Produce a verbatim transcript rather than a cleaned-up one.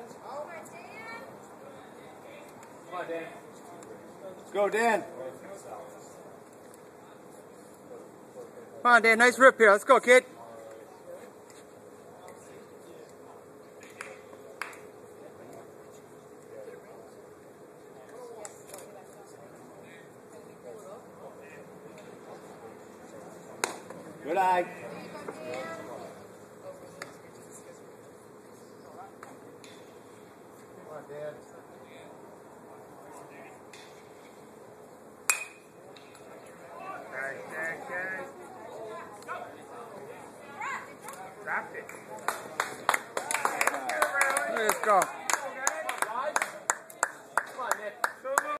Come on, Dan. Let's go, Dan. Come on, Dan. Nice rip here. Let's go, kid. Good eye. Come on, Dan. Dropped it. Let's go.